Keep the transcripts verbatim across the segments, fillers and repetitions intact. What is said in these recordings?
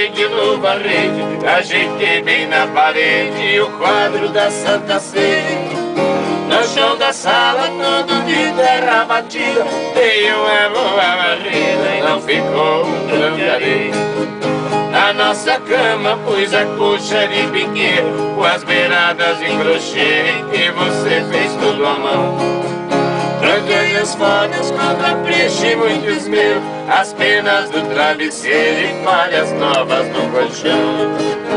de novo a rede, ajeitei bem na parede o quadro da Santa Ceia. No chão da sala todo de terra batida, dei uma boa varrida e não ficou um grão de areia. Na nossa cama pus a coxa de piqueiro, com as beiradas em crochê que você fez tudo à mão. Tranquei as folhas com capricho e muito esmero, as penas do travesseiro e malhas novas no colchão.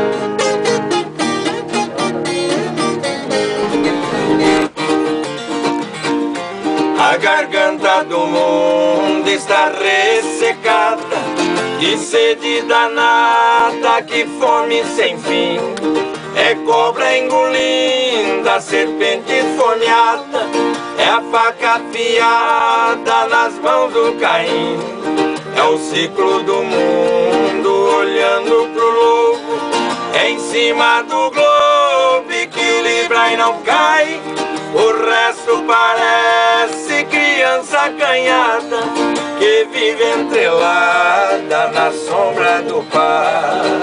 A garganta do mundo está ressecada, que sede danada, que fome sem fim. É cobra engolindo a serpente esfomeada, é a faca afiada nas mãos do Caim. É o ciclo do mundo olhando pro lobo, é em cima do globo que libra e não cai. O resto parece criança acanhada, que vive entrelada na sombra do pai.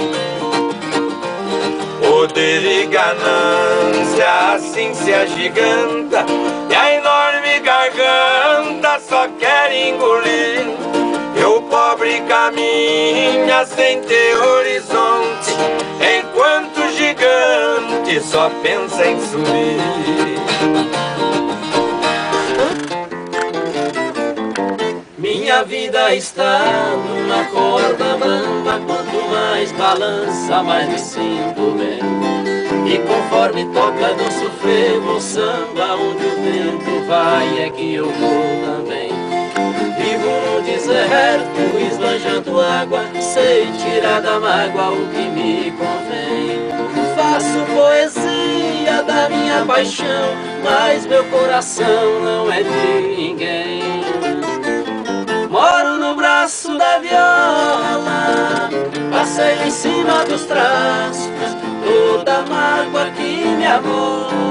Poder e ganância assim se agiganta, e a enorme garganta só quer engolir. E o pobre caminha sem ter horizonte, enquanto o gigante só pensa em subir. Minha vida está numa corda bamba, quanto mais balança, mais me sinto bem. E conforme toca no sofrer o samba, onde o vento vai é que eu vou também. Vivo no deserto, esbanjando água, sei tirar da mágoa o que me convém. Faço poesia da minha paixão, mas meu coração não é de ninguém. Moro no braço da viola, passeio em cima dos traços, toda mágoa que me amou.